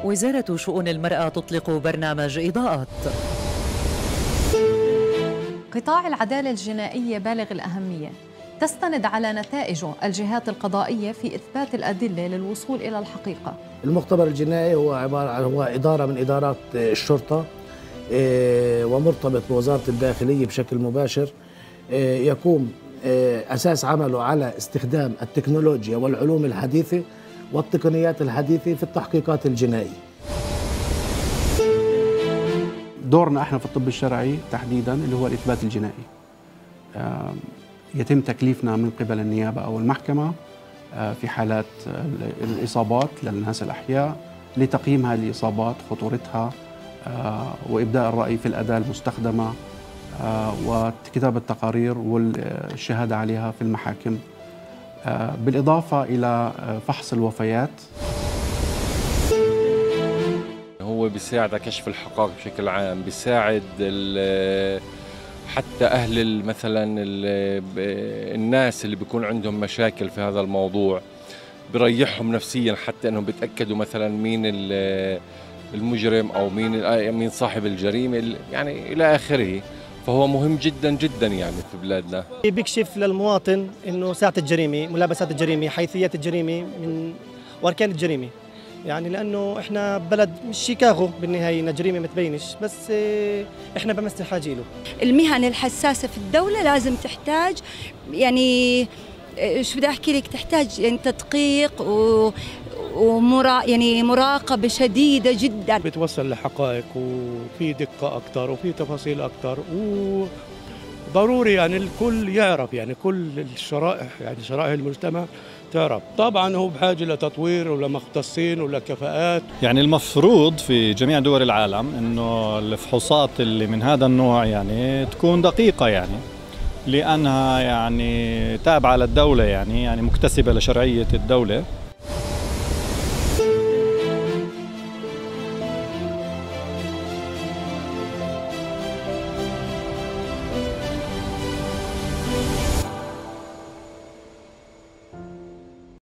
وزارة شؤون المرأة تطلق برنامج إضاءات. قطاع العدالة الجنائية بالغ الأهمية، تستند على نتائجه الجهات القضائية في إثبات الأدلة للوصول إلى الحقيقة. المختبر الجنائي هو عبارة عن إدارة من إدارات الشرطة ومرتبط بوزارة الداخلية بشكل مباشر، يقوم أساس عمله على استخدام التكنولوجيا والعلوم الحديثة والتقنيات الحديثة في التحقيقات الجنائية. دورنا احنا في الطب الشرعي تحديدا اللي هو الإثبات الجنائي. يتم تكليفنا من قبل النيابة أو المحكمة في حالات الإصابات للناس الأحياء لتقييم هذه الإصابات، خطورتها، وإبداء الرأي في الأداة المستخدمة وكتابة التقارير والشهادة عليها في المحاكم، بالإضافة إلى فحص الوفيات. هو بيساعد على كشف الحقائق بشكل عام، بيساعد حتى أهل مثلا الناس اللي بيكون عندهم مشاكل في هذا الموضوع، بريحهم نفسيا حتى أنهم بيتأكدوا مثلا مين المجرم أو مين صاحب الجريمة يعني إلى آخره. فهو مهم جدا جدا يعني في بلادنا. بيكشف للمواطن انه ساعة الجريمة، ملابسات الجريمة، حيثيات الجريمة من واركان الجريمة، يعني لانه احنا بلد مش شيكاغو بالنهاية، جريمة ما تبينش، بس احنا بمثل حاجة له. المهن الحساسة في الدولة لازم تحتاج يعني شو بدي احكي لك، تحتاج يعني تدقيق يعني مراقبة شديدة جدا. بتوصل لحقائق وفي دقة أكثر وفي تفاصيل أكثر، وضروري يعني الكل يعرف، يعني كل الشرائح يعني شرائح المجتمع تعرف. طبعا هو بحاجة لتطوير ولمختصين ولكفاءات. يعني المفروض في جميع دول العالم إنه الفحوصات اللي من هذا النوع يعني تكون دقيقة، يعني لأنها يعني تابعة للدولة، يعني مكتسبة لشرعية الدولة.